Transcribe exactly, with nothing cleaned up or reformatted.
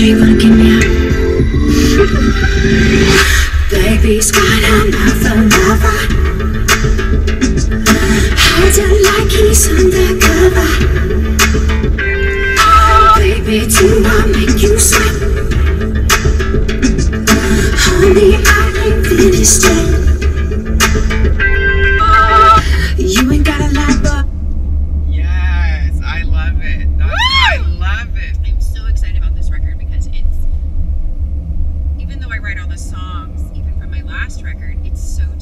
sure you wanna get me out. Baby's got another lover. Hides it like he's undercover. Oh, baby, do I make you sweat? Honey, I ain't finished yet. You ain't gotta lie, but yes, I love it. That's, I love it. I'm so excited about this record because it's, even though I write all the songs, even from my last record, it's so